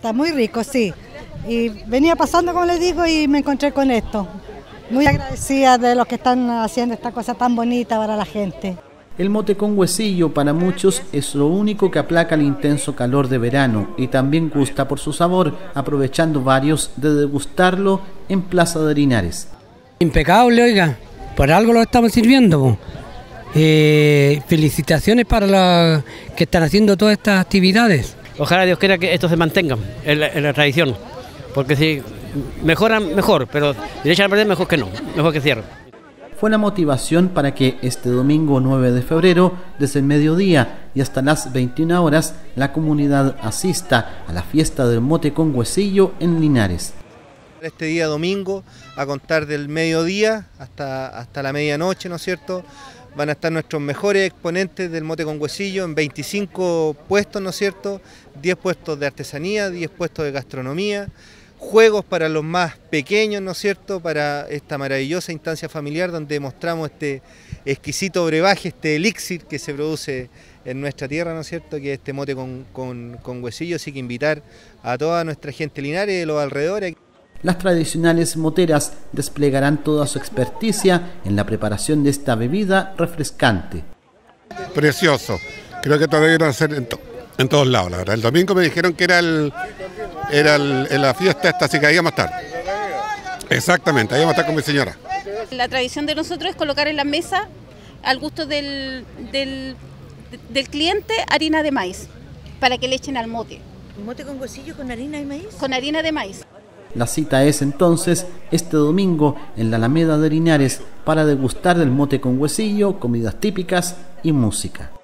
Está muy rico, sí. Y venía pasando, como les digo, y me encontré con esto. Muy agradecida de los que están haciendo esta cosa tan bonita para la gente. El mote con huesillo para muchos es lo único que aplaca el intenso calor de verano y también gusta por su sabor, aprovechando varios de degustarlo en Plaza de Linares. Impecable, oiga, por algo lo estamos sirviendo. Felicitaciones para los que están haciendo todas estas actividades. Ojalá Dios quiera que esto se mantenga en la tradición, porque si mejoran, mejor, pero si le echan a perder, mejor que no, mejor que cierren. Fue la motivación para que este domingo 9 de febrero, desde el mediodía y hasta las 21 horas, la comunidad asista a la fiesta del mote con huesillo en Linares. Este día domingo, a contar del mediodía hasta la medianoche, ¿no es cierto?, van a estar nuestros mejores exponentes del mote con huesillo en 25 puestos, ¿no es cierto?, 10 puestos de artesanía, 10 puestos de gastronomía, juegos para los más pequeños, ¿no es cierto?, para esta maravillosa instancia familiar donde mostramos este exquisito brebaje, este elixir que se produce en nuestra tierra, ¿no es cierto?, que es este mote con huesillo. Así que invitar a toda nuestra gente linares de los alrededores. Las tradicionales moteras desplegarán toda su experticia en la preparación de esta bebida refrescante. Precioso, creo que todavía van a hacer en todos lados, la verdad. El domingo me dijeron que era la fiesta esta, así que ahí vamos a estar. Exactamente, ahí vamos a estar con mi señora. La tradición de nosotros es colocar en la mesa, al gusto del cliente, harina de maíz, para que le echen al mote. ¿Mote con huesillo con harina de maíz? Con harina de maíz. La cita es entonces este domingo en la Alameda de Linares para degustar del mote con huesillo, comidas típicas y música.